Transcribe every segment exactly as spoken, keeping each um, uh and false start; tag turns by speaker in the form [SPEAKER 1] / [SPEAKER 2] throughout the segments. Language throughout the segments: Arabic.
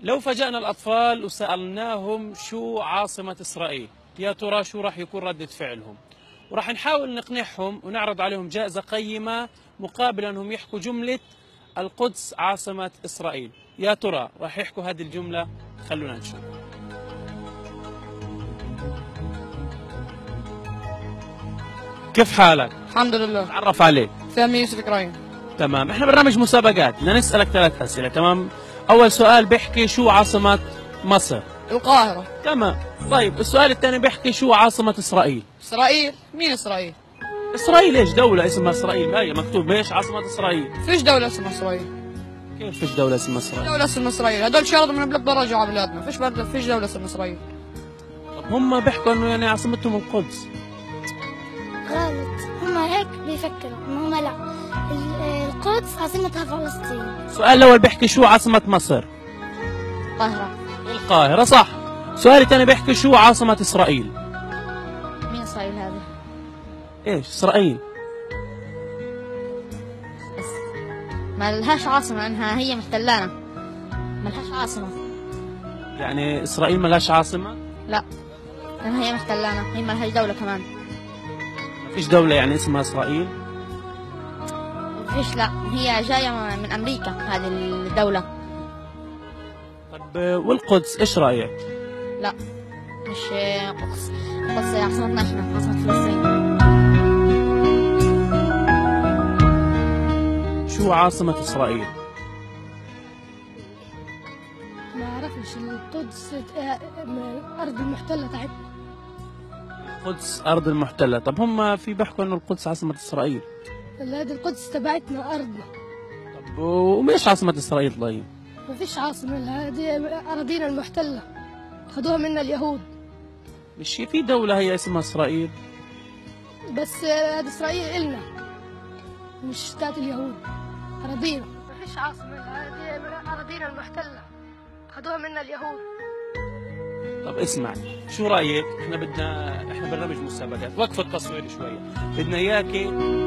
[SPEAKER 1] لو فاجأنا الأطفال وسألناهم شو عاصمة إسرائيل، يا ترى شو راح يكون ردة فعلهم؟ وراح نحاول نقنعهم ونعرض عليهم جائزة قيمة مقابل أنهم يحكوا جملة القدس عاصمة إسرائيل. يا ترى راح يحكوا هذه الجملة؟ خلونا نشوف. كيف حالك؟
[SPEAKER 2] الحمد لله.
[SPEAKER 1] تعرف عليك.
[SPEAKER 2] سامي يوسف كرايم.
[SPEAKER 1] تمام، احنا برنامج مسابقات بدنا نسألك ثلاث أسئلة. تمام، أول سؤال بيحكي شو عاصمة مصر؟
[SPEAKER 2] القاهرة.
[SPEAKER 1] تمام. طيب السؤال الثاني بيحكي شو عاصمة إسرائيل؟
[SPEAKER 2] إسرائيل. مين إسرائيل؟
[SPEAKER 1] إسرائيل ايش؟ دولة اسمها إسرائيل، هي مكتوب ايش؟ عاصمة إسرائيل.
[SPEAKER 2] فيش دولة اسمها إسرائيل.
[SPEAKER 1] كيف فيش دولة اسمها إسرائيل؟
[SPEAKER 2] دولة اسمها إسرائيل، هدول شردوا من بلاد برا على بلادنا، فيش برد فيش دولة اسمها إسرائيل.
[SPEAKER 1] طب هم بيحكوا إنه يعني عاصمتهم القدس.
[SPEAKER 3] غلط، هم هيك بيفكروا إنه هم لا، ال- القدس عاصمتها فلسطين.
[SPEAKER 1] السؤال الأول بيحكي شو عاصمة مصر؟
[SPEAKER 3] القاهرة.
[SPEAKER 1] القاهرة، صح. السؤال الثاني بيحكي شو عاصمة إسرائيل؟
[SPEAKER 3] مين إسرائيل هذا؟
[SPEAKER 1] ايش؟ إسرائيل.
[SPEAKER 3] بس ما لهاش عاصمة لأنها هي محتلانا، ما لهاش عاصمة.
[SPEAKER 1] يعني إسرائيل ما لهاش عاصمة؟
[SPEAKER 3] لا، لأنها هي محتلانا، هي ما لهاش دولة كمان.
[SPEAKER 1] ما فيش دولة يعني اسمها إسرائيل؟
[SPEAKER 3] فيش، لا، هي جاية من أمريكا هذه الدولة.
[SPEAKER 1] طب والقدس ايش رأيك؟
[SPEAKER 3] لا، مش قدس، قدس عاصمتنا احنا، عاصمة فلسطين.
[SPEAKER 1] شو عاصمة إسرائيل؟
[SPEAKER 4] ما اعرفش. القدس الارض المحتله تاعتنا.
[SPEAKER 1] القدس أرض المحتلة. طب هم في بيحكوا إنه القدس عاصمة إسرائيل.
[SPEAKER 4] هذه القدس تبعتنا ارضنا.
[SPEAKER 1] طب وماش عاصمة إسرائيل طيب؟
[SPEAKER 4] ما فيش عاصمه لها، هذه اراضينا المحتله اخذوها منا اليهود.
[SPEAKER 1] مش في دولة هي اسمها إسرائيل؟
[SPEAKER 4] بس هذه اسرائيل النا، مش بتاعت اليهود، اراضينا. ما فيش عاصمه لها، هذه اراضينا المحتله اخذوها منا اليهود.
[SPEAKER 1] طب اسمع، شو رايك؟ احنا بدنا احنا برنامج مسابقات، وقف التصوير شويه، بدنا اياكي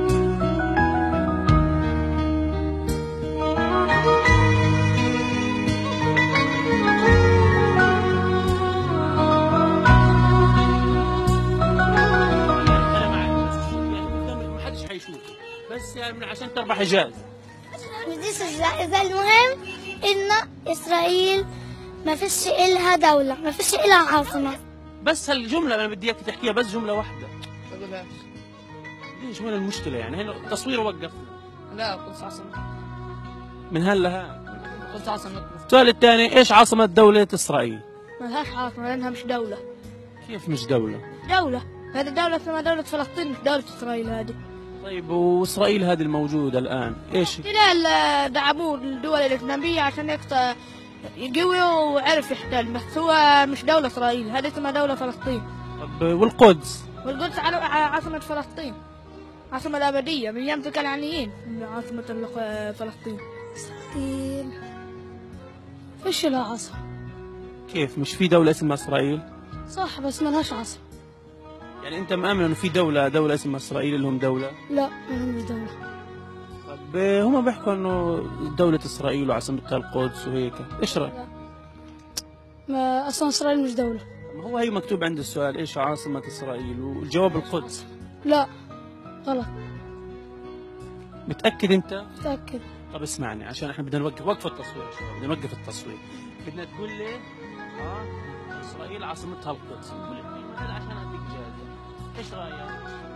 [SPEAKER 1] انا معك، بس يعني ما حدش حيشوف، بس يعني من عشان تربح جائزه.
[SPEAKER 3] بديش الجائزة. المهم إن إسرائيل ما فيش إلها دولة، ما فيش إلها عاصمة.
[SPEAKER 1] بس هالجمله انا بدي اياك تحكيها بس جمله واحده.
[SPEAKER 2] ما تقولهاش.
[SPEAKER 1] ليش؟ وين المشكله يعني؟ هنا التصوير وقف
[SPEAKER 2] لا، القدس عاصمة.
[SPEAKER 1] من هلا ها.
[SPEAKER 2] القدس عاصمتنا.
[SPEAKER 1] السؤال الثاني، ايش عاصمه دوله اسرائيل؟
[SPEAKER 4] ما لهاش عاصمه لانها مش دوله.
[SPEAKER 1] كيف مش دوله؟
[SPEAKER 4] دوله، هذه دوله اسمها دوله فلسطين، مش دوله اسرائيل هذه.
[SPEAKER 1] طيب واسرائيل هذه الموجوده الان ايش؟
[SPEAKER 4] احتلال دعموه الدول الاجنبيه عشان هيك يقوي وعرف يحتل، بس هو مش دوله اسرائيل، هذه اسمها دوله فلسطين.
[SPEAKER 1] طب والقدس؟
[SPEAKER 4] والقدس على عاصمه فلسطين، عاصمه الابديه من ايام الكنعانيين، عاصمه فلسطين. اسرائيل فيش لها عاصمه.
[SPEAKER 1] كيف مش في دوله اسمها اسرائيل؟
[SPEAKER 4] صح، بس ما لهاش عاصمه.
[SPEAKER 1] يعني انت مآمن انه في دوله دوله اسمها اسرائيل لهم دوله؟
[SPEAKER 4] لا، ما مش دوله.
[SPEAKER 1] طب هم بيحكوا انه دوله اسرائيل وعاصمتها القدس وهيك، ايش رايك؟
[SPEAKER 4] ما اصلا اسرائيل مش دوله.
[SPEAKER 1] ما هو هي مكتوب عند السؤال ايش عاصمه اسرائيل والجواب القدس.
[SPEAKER 4] لا، غلط.
[SPEAKER 1] متاكد انت؟
[SPEAKER 4] متاكد.
[SPEAKER 1] طب اسمعني، عشان احنا بدنا نوقف وقف التصوير يا شباب، بدنا نوقف التصوير. بدنا تقول لي اه اسرائيل عاصمتها القدس، قول لي الكلمه هذا عشان اديك جائزه. ايش رايك؟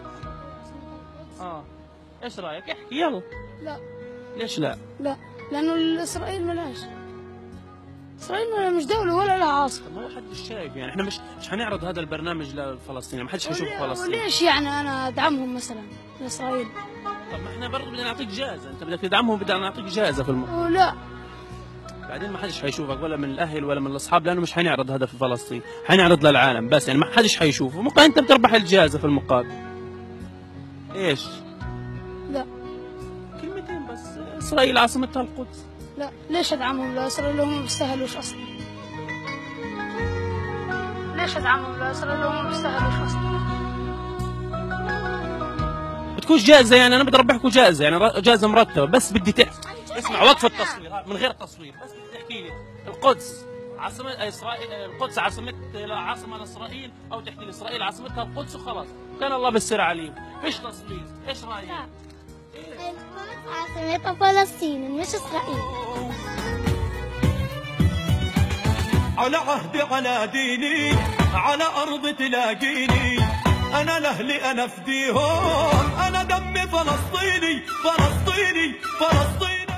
[SPEAKER 1] اه ايش رايك؟ احكي يلا.
[SPEAKER 4] لا.
[SPEAKER 1] ليش لا؟
[SPEAKER 4] لا، لانه اسرائيل ملهاش، اسرائيل مش دوله ولا لها عاصمه.
[SPEAKER 1] طب ما هو حدش شايف يعني، احنا مش مش حنعرض هذا البرنامج لفلسطين، ما حدش حيشوف فلسطين.
[SPEAKER 4] وليش يعني انا ادعمهم مثلا اسرائيل؟
[SPEAKER 1] طب ما احنا برضه بدنا نعطيك جائزه، انت بدك تدعمهم بدنا نعطيك جائزه في الموضوع.
[SPEAKER 4] لا،
[SPEAKER 1] بعدين ما حدش حيشوفك ولا من الاهل ولا من الاصحاب، لانه مش حنعرض هذا في فلسطين، حنعرض للعالم بس، يعني ما حدش حيشوفه، ممكن انت بتربح الجائزه في المقابل. ايش؟
[SPEAKER 4] لا،
[SPEAKER 1] كلمتين بس، اسرائيل عاصمتها القدس.
[SPEAKER 4] لا، ليش ادعمهم لاسرائيل هم ما بيستاهلوش اصلا؟ ليش ادعمهم لاسرائيل هم ما بيستاهلوش اصلا؟
[SPEAKER 1] بتكون جائزه يعني، انا بدي اربحكم جائزه يعني، جائزه مرتبه، بس بدي تحكي. اسمع، وقف التصوير من غير تصوير، بس بدي تحكي لي القدس عاصمة إسرائيل القدس عاصمة عاصمة لإسرائيل أو تحكي إسرائيل عاصمتها القدس وخلاص، كان الله بالسر عليهم، فيش تصليص، إيش رأيك؟
[SPEAKER 3] القدس عاصمتها فلسطين مش إسرائيل.
[SPEAKER 5] على عهدي على ديني على أرض تلاقيني، أنا لأهلي أنا فديهم، أنا دمي فلسطيني فلسطيني فلسطيني.